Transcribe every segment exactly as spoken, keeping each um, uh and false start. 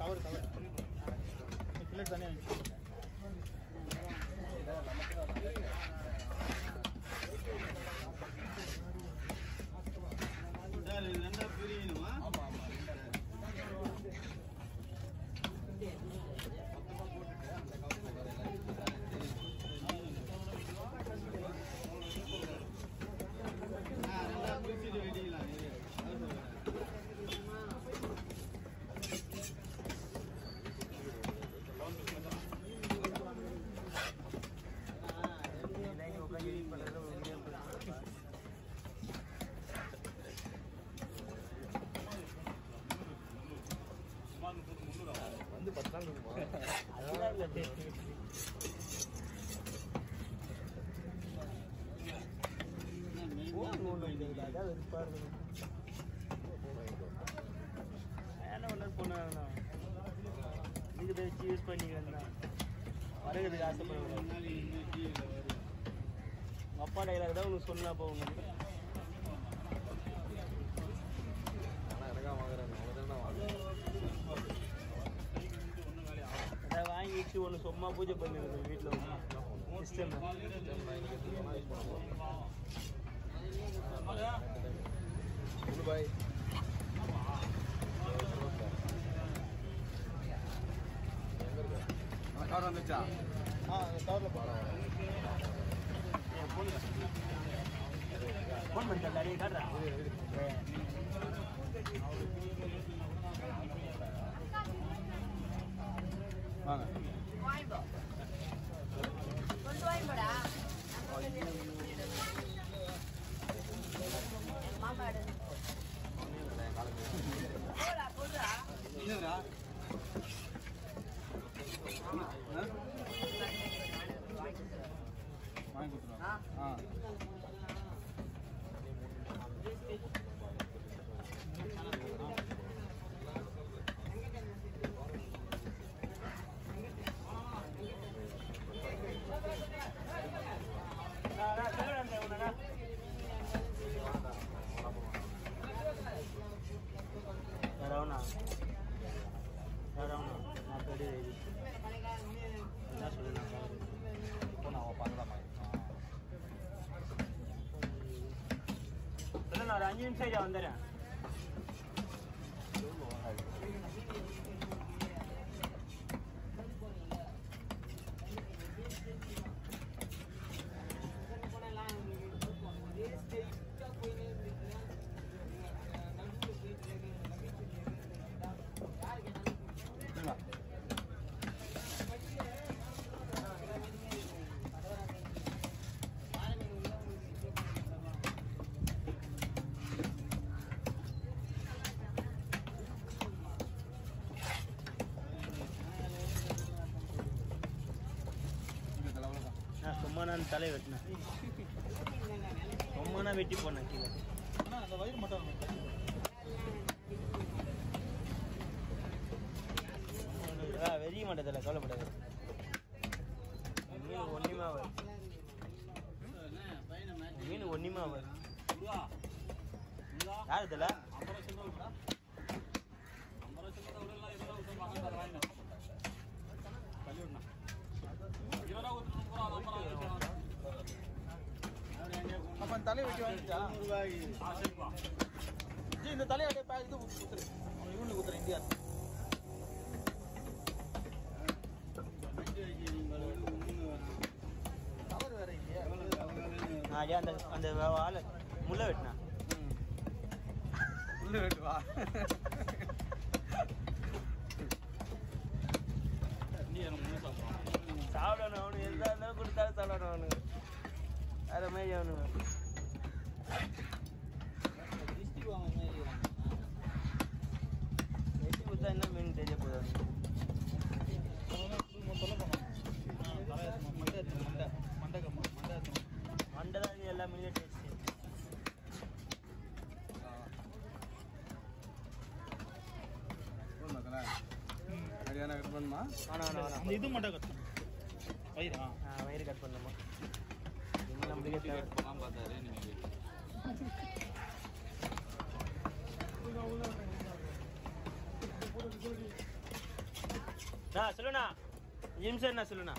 Cover cover plate தனியாக ரெண்டா பிரியணுமா? ஆமா ஆமா ரெண்டா பிரிச்சுட்டு வெடிக்கலாம். வந்து பத்து நாள் இருக்குமா? அதெல்லாம் இல்லை. அதான் வெறுப்பா இருக்கணும். என்ன ஒன்று போனா இதுக்கு வச்சு யூஸ் பண்ணிக்கிறேன் வரகுறதுக்கு ஆசைப்படுவேன். உங்கள் அப்பா டைலாக் தான் உனக்கு சொன்னா போகணும். அதை வாங்கிட்டு ஒன்று சும்மா பூஜை பண்ணிடுறது வீட்டில் சிஸ்டம். பாய் கவர் வந்துச்சா? ஆ கவரில் போகிறேன். ஃபோன் ஃபோன் பண்ணிட்டேன் நிறைய காட்டுறேன். வாங்க வாங்கி கொடுத்துருவோம். ஆ ரவுனா ரவுனா நான் பெரிய என்ன சொல்லுறேன் நான் பண்ணலாமா? இல்லை நான் ஒரு அஞ்சு நிமிஷம் இதை வந்துடுறேன். சும்மா நான் தலை வெட்டினேன். சும்மா நான் வெட்டி போனேன் கீழே. அந்த வயிறு மட்டும் வெறிய மாட்டேதில்ல, கவலைப்படாது. மீன் ஒன்றுமே ஆகாது. மீன் ஒன்றுமே ஆகாது. யார் இதில் அப்ப தலை வெட்டி வாங்கிட்டா இந்த தலையை அப்படியே பேக் இது குத்துரு இவனு குத்துறேன் இந்தியா. கவர் வேற இல்லையா? அந்த அந்த ஆளு முள்ள வெட்டினா முள்ள வெட்டுவா சாப்பிடணும். அவனு எதா இருந்தாலும் கொடுத்தாலும் சாப்பிடணும். அவனுக்கு வேற மாதிரி அவனுங்க வெட்டி கொடுத்தா என்ன மீன் தெரிய போகுது. மண்டை தான் எல்லா மீனும் டேஸ்ட். கட் பண்ணுமா? இது மட்டும் கட் வயிறு வயிறு கட் பண்ணுமா? நம்மளுக்கே கட் பண்ணாம பார்த்தாரு. நீங்கள் நான் சொல்லுண்ணா நிமிஷம் என்ன சொல்லுண்ணா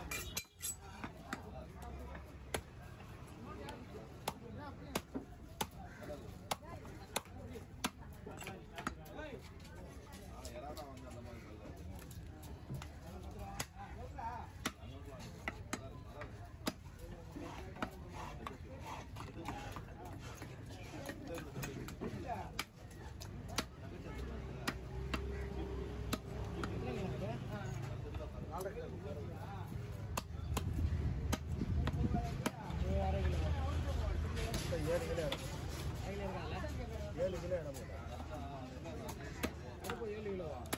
ஏழு கிலோ ஏழு கிலோ ஏழு கிலோ ஏழு கிலோவா